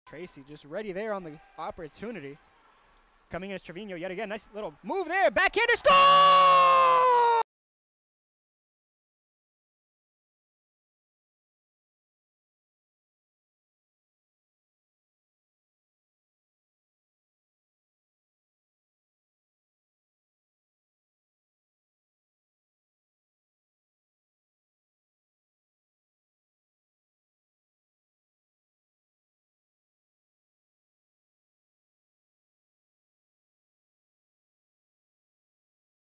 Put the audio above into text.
Treacy just ready there on the opportunity. Coming in is Trivigno yet again. Nice little move there. Backhanded score!